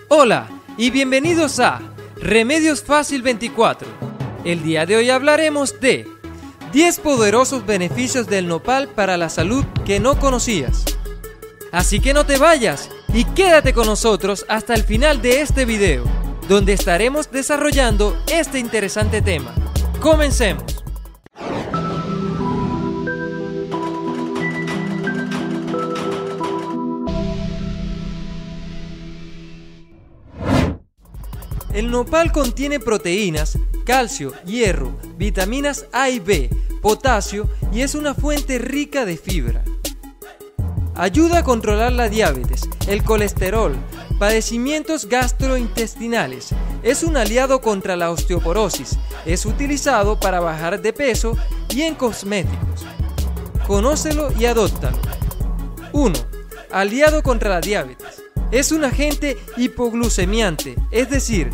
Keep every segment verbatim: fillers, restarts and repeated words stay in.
Hola y bienvenidos a Remedios Fácil veinticuatro. El día de hoy hablaremos de diez poderosos beneficios del nopal para la salud que no conocías. Así que no te vayas y quédate con nosotros hasta el final de este video, donde estaremos desarrollando este interesante tema. Comencemos. El nopal contiene proteínas, calcio, hierro, vitaminas A y B, potasio y es una fuente rica de fibra. Ayuda a controlar la diabetes, el colesterol, padecimientos gastrointestinales. Es un aliado contra la osteoporosis. Es utilizado para bajar de peso y en cosméticos. Conócelo y adóptalo. uno. Aliado contra la diabetes. Es un agente hipoglucemiante, es decir,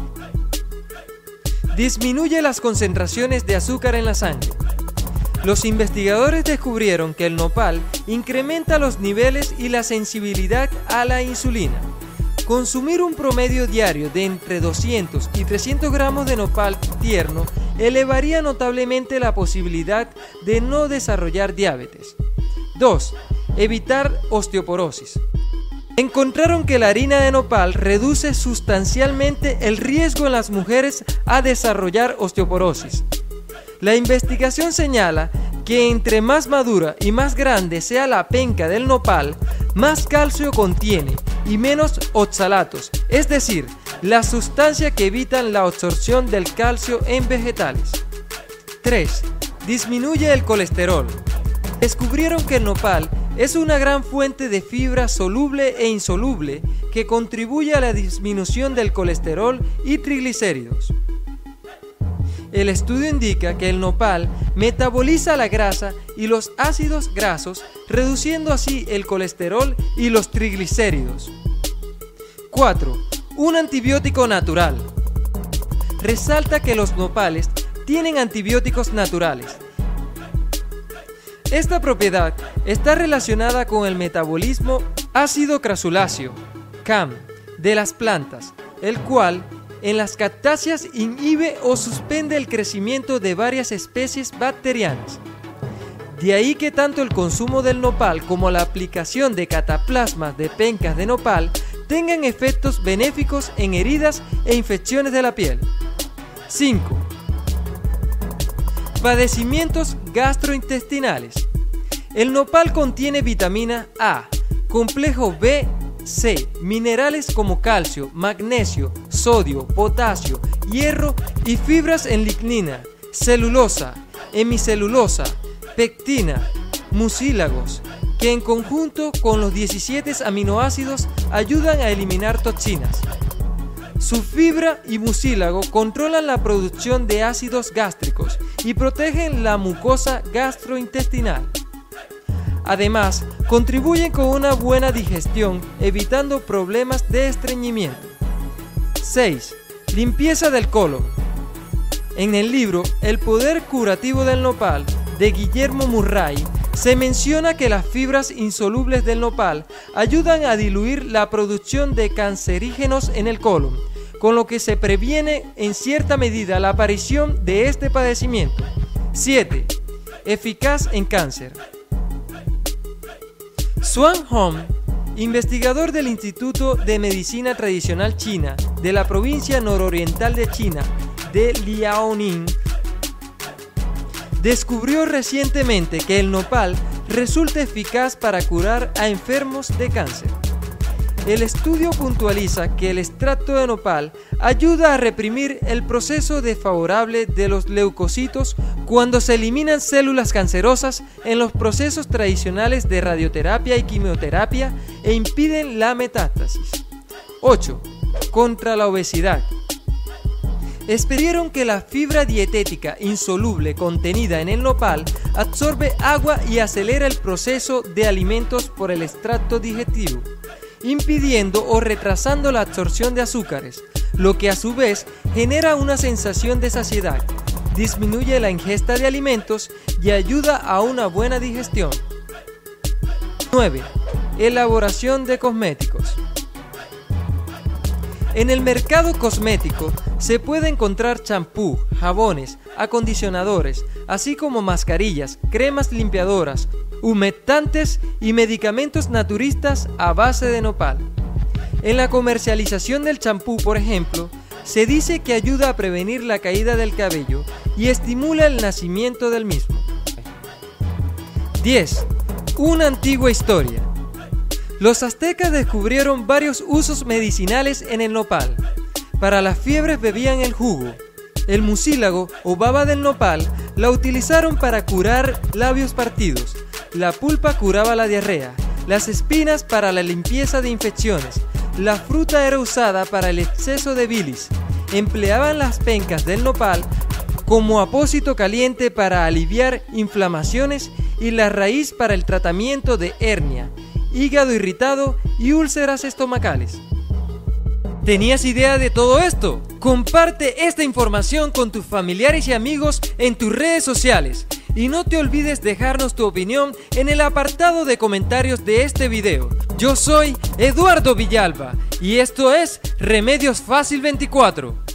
disminuye las concentraciones de azúcar en la sangre. Los investigadores descubrieron que el nopal incrementa los niveles y la sensibilidad a la insulina. Consumir un promedio diario de entre doscientos y trescientos gramos de nopal tierno elevaría notablemente la posibilidad de no desarrollar diabetes. dos. Evitar osteoporosis. Encontraron que la harina de nopal reduce sustancialmente el riesgo en las mujeres a desarrollar osteoporosis. La investigación señala que entre más madura y más grande sea la penca del nopal, más calcio contiene y menos oxalatos, es decir, la sustancia que evitan la absorción del calcio en vegetales. tres. Disminuye el colesterol. Descubrieron que el nopal es una gran fuente de fibra soluble e insoluble que contribuye a la disminución del colesterol y triglicéridos. El estudio indica que el nopal metaboliza la grasa y los ácidos grasos, reduciendo así el colesterol y los triglicéridos. cuatro. Un antibiótico natural. Resalta que los nopales tienen antibióticos naturales. Esta propiedad está relacionada con el metabolismo ácido crasuláceo, C A M, de las plantas, el cual en las cactáceas inhibe o suspende el crecimiento de varias especies bacterianas. De ahí que tanto el consumo del nopal como la aplicación de cataplasmas de pencas de nopal tengan efectos benéficos en heridas e infecciones de la piel. cinco. Padecimientos gastrointestinales. El nopal contiene vitamina A, complejo B, C, minerales como calcio, magnesio, sodio, potasio, hierro y fibras en lignina, celulosa, hemicelulosa, pectina, mucílagos, que en conjunto con los diecisiete aminoácidos ayudan a eliminar toxinas. Su fibra y mucílago controlan la producción de ácidos gástricos y protegen la mucosa gastrointestinal. Además, contribuyen con una buena digestión, evitando problemas de estreñimiento. seis. Limpieza del colon. En el libro El poder curativo del nopal, de Guillermo Murray, se menciona que las fibras insolubles del nopal ayudan a diluir la producción de cancerígenos en el colon, con lo que se previene en cierta medida la aparición de este padecimiento. siete. Eficaz en cáncer. Xuan Hong, investigador del Instituto de Medicina Tradicional China de la provincia nororiental de China de Liaoning, descubrió recientemente que el nopal resulta eficaz para curar a enfermos de cáncer. El estudio puntualiza que el extracto de nopal ayuda a reprimir el proceso desfavorable de los leucocitos cuando se eliminan células cancerosas en los procesos tradicionales de radioterapia y quimioterapia e impiden la metástasis. ocho. Contra la obesidad. Descubrieron que la fibra dietética insoluble contenida en el nopal absorbe agua y acelera el proceso de alimentos por el extracto digestivo, impidiendo o retrasando la absorción de azúcares, lo que a su vez genera una sensación de saciedad, disminuye la ingesta de alimentos y ayuda a una buena digestión. nueve. Elaboración de cosméticos. En el mercado cosmético se puede encontrar champú, jabones, acondicionadores, así como mascarillas, cremas limpiadoras, humectantes y medicamentos naturistas a base de nopal. En la comercialización del champú, por ejemplo, se dice que ayuda a prevenir la caída del cabello y estimula el nacimiento del mismo. diez. Una antigua historia. Los aztecas descubrieron varios usos medicinales en el nopal. Para las fiebres bebían el jugo. El mucílago o baba del nopal la utilizaron para curar labios partidos. La pulpa curaba la diarrea. Las espinas para la limpieza de infecciones. La fruta era usada para el exceso de bilis. Empleaban las pencas del nopal como apósito caliente para aliviar inflamaciones y la raíz para el tratamiento de hernia, hígado irritado y úlceras estomacales. ¿Tenías idea de todo esto? Comparte esta información con tus familiares y amigos en tus redes sociales y no te olvides dejarnos tu opinión en el apartado de comentarios de este video. Yo soy Eduardo Villalba y esto es Remedios Fácil veinticuatro.